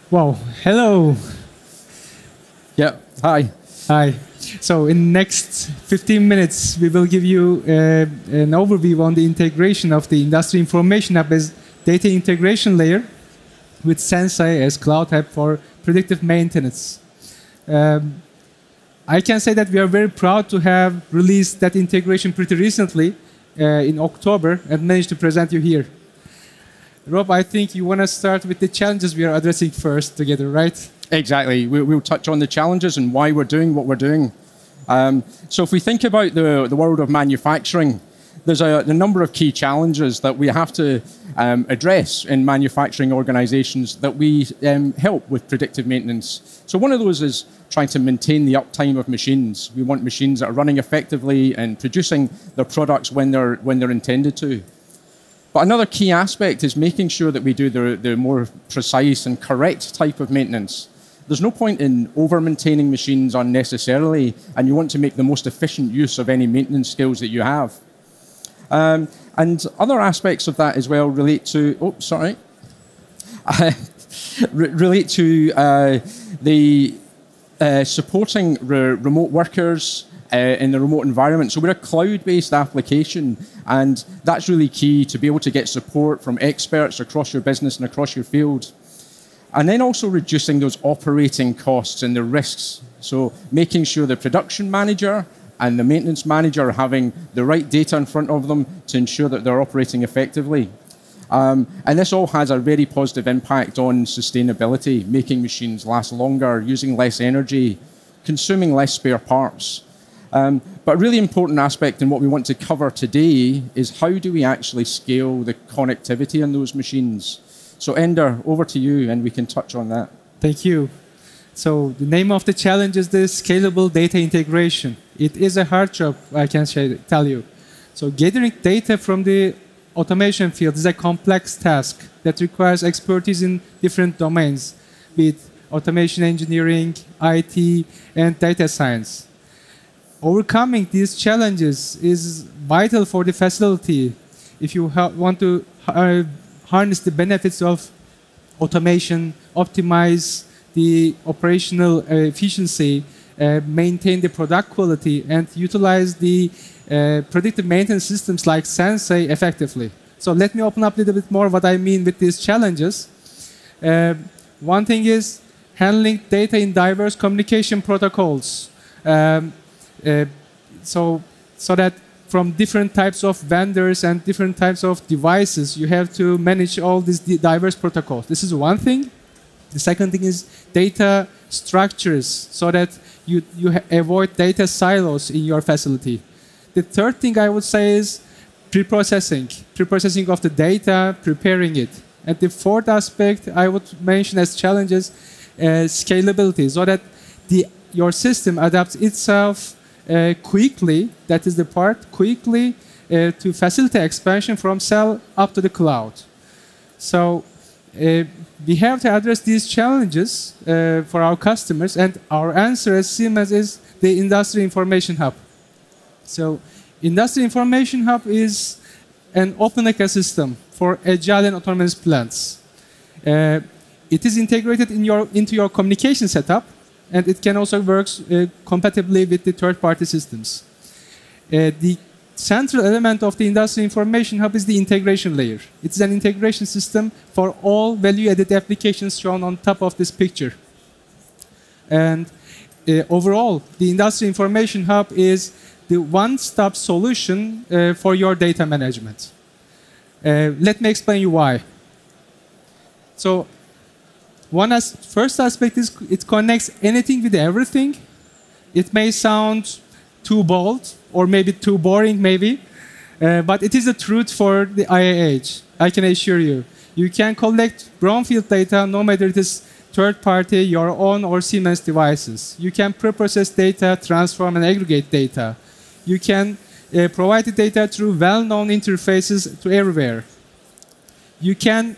Wow, hello. Yeah, hi. Hi. So in next 15 minutes, we will give you an overview on the integration of the Industry Information Hub as data integration layer with Senseye as cloud hub for predictive maintenance. I can say that we are very proud to have released that integration pretty recently in October and managed to present you here. Rob, I think you want to start with the challenges we are addressing first together, right? Exactly. We'll touch on the challenges and why we're doing what we're doing. So if we think about the world of manufacturing, there's a number of key challenges that we have to address in manufacturing organizations that we help with predictive maintenance. So one of those is trying to maintain the uptime of machines. We want machines that are running effectively and producing their products when they're intended to. But another key aspect is making sure that we do the more precise and correct type of maintenance. There's no point in over-maintaining machines unnecessarily, and you want to make the most efficient use of any maintenance skills that you have. And other aspects of that as well relate to, relate to the supporting remote workers in the remote environment. So we're a cloud-based application, and that's really key to be able to get support from experts across your business and across your field. And then also reducing those operating costs and the risks. So making sure the production manager and the maintenance manager are having the right data in front of them to ensure that they're operating effectively. And this all has a very positive impact on sustainability, making machines last longer, using less energy, consuming less spare parts. But a really important aspect in what we want to cover today is how do we actually scale the connectivity in those machines? So Ender, over to you, and we can touch on that. Thank you. So the name of the challenge is the scalable data integration. It is a hard job, I can tell you. So gathering data from the automation field is a complex task that requires expertise in different domains, be it automation engineering, IT, and data science. Overcoming these challenges is vital for the facility if you want to harness the benefits of automation, optimize the operational efficiency, maintain the product quality, and utilize the predictive maintenance systems like Senseye effectively. So let me open up a little bit more what I mean with these challenges. One thing is handling data in diverse communication protocols. So that from different types of vendors and different types of devices, you have to manage all these diverse protocols. This is one thing. The second thing is data structures, so that you avoid data silos in your facility. The third thing I would say is pre-processing of the data, preparing it. And the fourth aspect I would mention as challenges, scalability, so that your system adapts itself quickly, that is the part, quickly to facilitate expansion from cell up to the cloud. So we have to address these challenges for our customers, and our answer as Siemens is the Industry Information Hub. So Industry Information Hub is an open ecosystem for agile and autonomous plants. It is integrated into your communication setup, and it can also work compatibly with the third-party systems. The central element of the Industry Information Hub is the integration layer. It's an integration system for all value-added applications shown on top of this picture. And overall, the Industry Information Hub is the one-stop solution for your data management. Let me explain you why. So, first aspect is it connects anything with everything. It may sound too bold or maybe too boring, maybe, but it is the truth for the IAH. I can assure you. You can collect brownfield data no matter it is third party, your own, or Siemens devices. You can pre-process data, transform and aggregate data. You can provide the data through well-known interfaces to everywhere. You can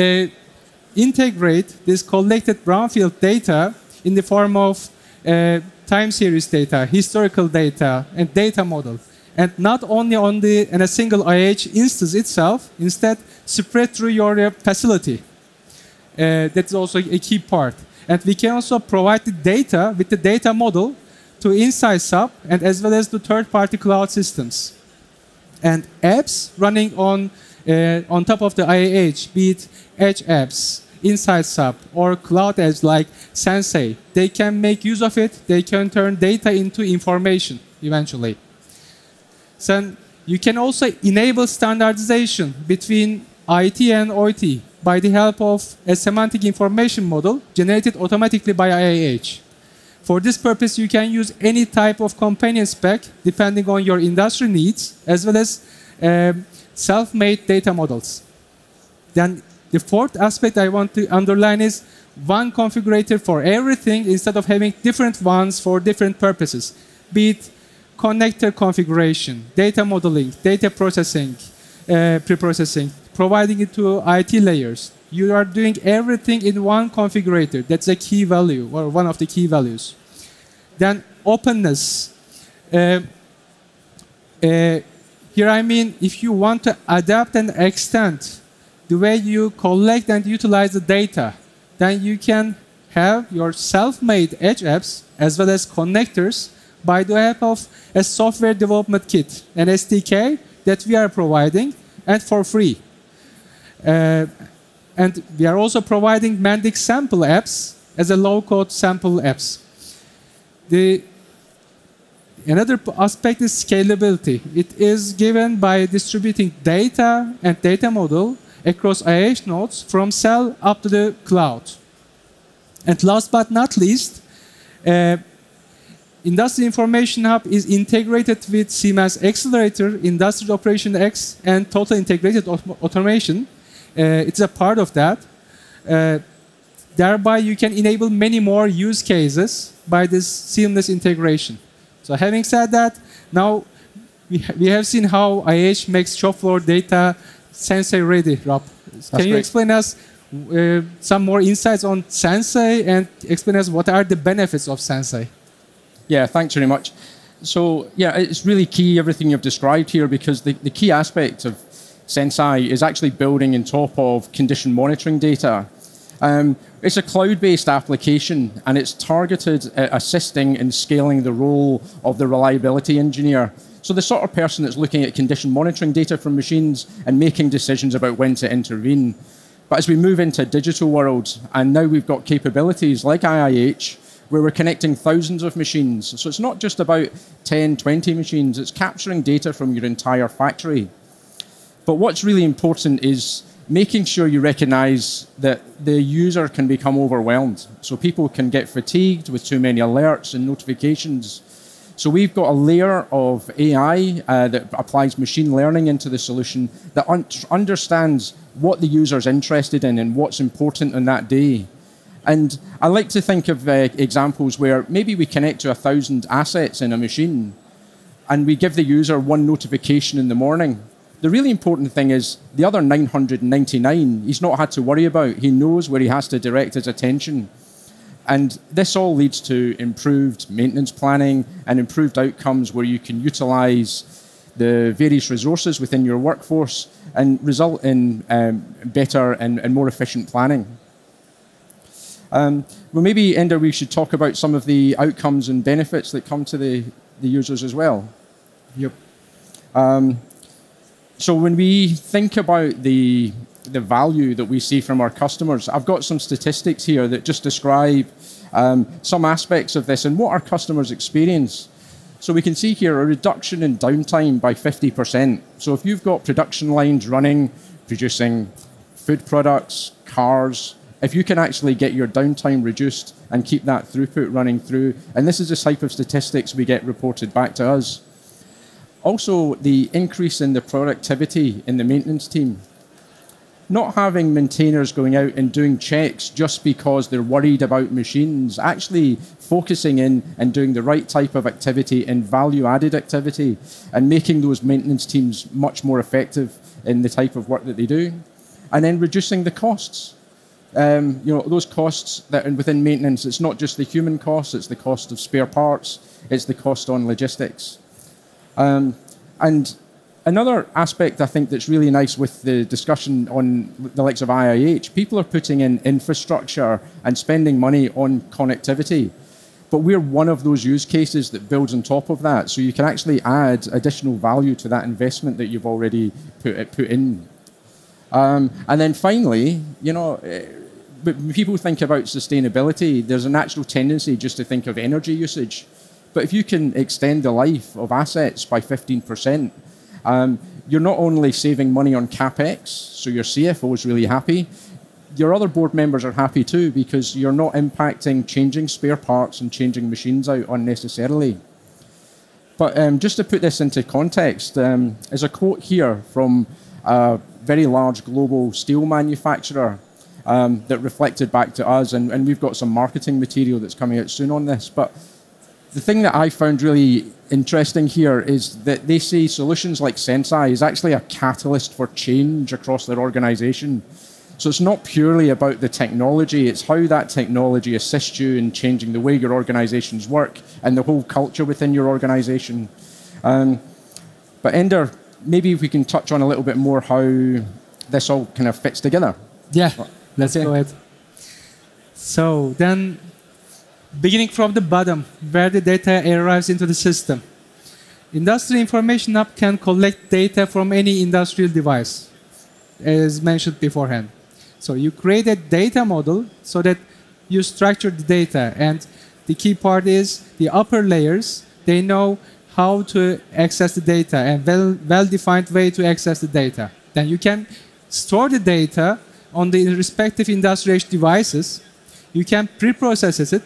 integrate this collected brownfield data in the form of time series data, historical data, and data model. And not only in a single IH instance itself, instead spread through your facility. That's also a key part. And we can also provide the data with the data model to Inside SAP and as well as to third-party cloud systems. And apps running on top of the IAH, be it edge apps, Inside SAP, or cloud apps like Senseye, they can make use of it. They can turn data into information eventually. So you can also enable standardization between IT and OT by the help of a semantic information model generated automatically by IAH. For this purpose, you can use any type of companion spec depending on your industry needs, as well as self-made data models. Then the fourth aspect I want to underline is one configurator for everything instead of having different ones for different purposes, be it connector configuration, data modeling, data processing, pre-processing, providing it to IT layers. You are doing everything in one configurator. That's a key value, or one of the key values. Then openness. Here I mean, if you want to adapt and extend the way you collect and utilize the data, then you can have your self-made edge apps as well as connectors by the help of a software development kit, an SDK that we are providing, and for free. And we are also providing Mendix sample apps as a low-code sample apps. Another aspect is scalability. It is given by distributing data and data model across IAH nodes from cell up to the cloud. And last but not least, Industry Information Hub is integrated with Siemens Accelerator, Industrial Operation X, and Total Integrated Automation. It's a part of that. Thereby, you can enable many more use cases by this seamless integration. So having said that, now we have seen how IAH makes shop floor data Senseye ready, Rob. Can you explain us some more insights on Senseye and explain us what are the benefits of Senseye? Yeah, thanks very much. So yeah, it's really key, everything you've described here, because the key aspect of Senseye is actually building on top of condition monitoring data. It's a cloud-based application, and it's targeted at assisting in scaling the role of the reliability engineer. So the sort of person that's looking at condition monitoring data from machines and making decisions about when to intervene. But as we move into a digital world, and now we've got capabilities like IIH, where we're connecting thousands of machines. So it's not just about 10, 20 machines, it's capturing data from your entire factory. But what's really important is making sure you recognize that the user can become overwhelmed. So people can get fatigued with too many alerts and notifications. So we've got a layer of AI that applies machine learning into the solution that understands what the user's interested in and what's important on that day. And I like to think of examples where maybe we connect to 1,000 assets in a machine and we give the user one notification in the morning. The really important thing is the other 999, he's not had to worry about. He knows where he has to direct his attention. And this all leads to improved maintenance planning and improved outcomes where you can utilize the various resources within your workforce and result in better and more efficient planning. Well, maybe, Ender, we should talk about some of the outcomes and benefits that come to the users as well. Yep. So when we think about the value that we see from our customers, I've got some statistics here that just describe some aspects of this and what our customers experience. So we can see here a reduction in downtime by 50%. So if you've got production lines running, producing food products, cars, if you can actually get your downtime reduced and keep that throughput running through, and this is the type of statistics we get reported back to us. Also, the increase in the productivity in the maintenance team. Not having maintainers going out and doing checks just because they're worried about machines, actually focusing in and doing the right type of activity and value-added activity and making those maintenance teams much more effective in the type of work that they do. And then reducing the costs. Those costs that are within maintenance, it's not just the human costs, it's the cost of spare parts, it's the cost on logistics. And another aspect I think that's really nice with the discussion on the likes of IIH, people are putting in infrastructure and spending money on connectivity. But we're one of those use cases that builds on top of that. So you can actually add additional value to that investment that you've already put in. And then finally, you know, when people think about sustainability, there's a natural tendency just to think of energy usage. But if you can extend the life of assets by 15%, you're not only saving money on CapEx, so your CFO is really happy, your other board members are happy too, because you're not impacting changing spare parts and changing machines out unnecessarily. But just to put this into context, there's a quote here from a very large global steel manufacturer that reflected back to us, and we've got some marketing material that's coming out soon on this. But the thing that I found really interesting here is that they see solutions like Senseye is actually a catalyst for change across their organization. So it's not purely about the technology, it's how that technology assists you in changing the way your organizations work and the whole culture within your organization. But Ender, maybe if we can touch on a little bit more how this all kind of fits together. Yeah, let's go ahead. So then, beginning from the bottom, where the data arrives into the system. Industry Information Hub can collect data from any industrial device, as mentioned beforehand. So you create a data model so that you structure the data. And the key part is the upper layers, they know how to access the data and well-defined way to access the data. Then you can store the data on the respective industrial devices. You can pre-process it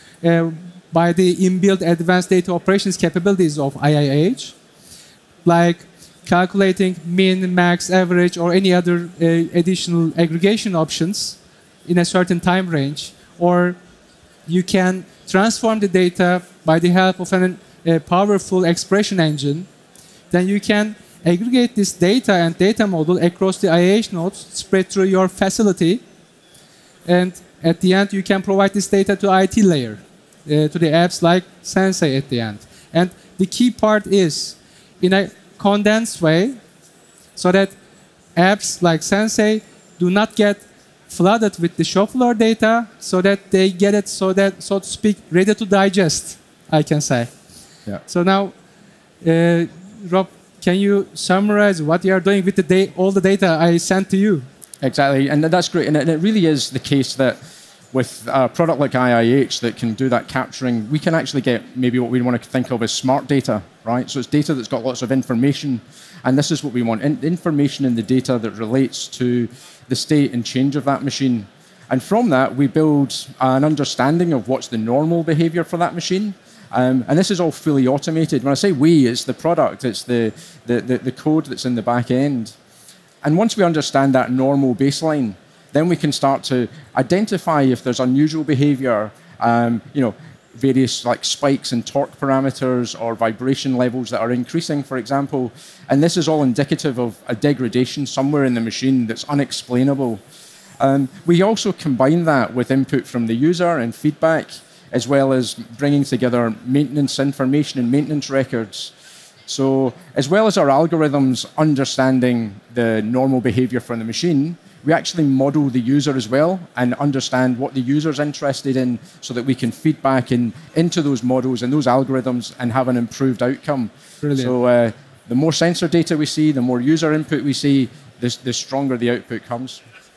by the inbuilt advanced data operations capabilities of IIH, like calculating min, max, average, or any other additional aggregation options in a certain time range. Or you can transform the data by the help of a powerful expression engine. Then you can aggregate this data and data model across the IIH nodes spread through your facility. And at the end, you can provide this data to IT layer, to the apps like Senseye at the end. And the key part is, in a condensed way, so that apps like Senseye do not get flooded with the shop floor data, so that they get it, so to speak, ready to digest, I can say. Yeah. So now, Rob, can you summarize what you are doing with all the data I sent to you? Exactly, and that's great. And it really is the case that with a product like IIH that can do that capturing, we can actually get maybe what we want to think of as smart data, right? So it's data that's got lots of information, and this is what we want, information in the data that relates to the state and change of that machine. And from that, we build an understanding of what's the normal behavior for that machine. And this is all fully automated. When I say we, it's the product, it's the code that's in the back end. And once we understand that normal baseline, then we can start to identify if there's unusual behavior, various like spikes in torque parameters or vibration levels that are increasing, for example. And this is all indicative of a degradation somewhere in the machine that's unexplainable. We also combine that with input from the user and feedback, as well as bringing together maintenance information and maintenance records. So as well as our algorithms understanding the normal behavior from the machine, we actually model the user as well and understand what the user's interested in so that we can feed back into those models and those algorithms and have an improved outcome. Brilliant. So the more sensor data we see, the more user input we see, the stronger the output comes.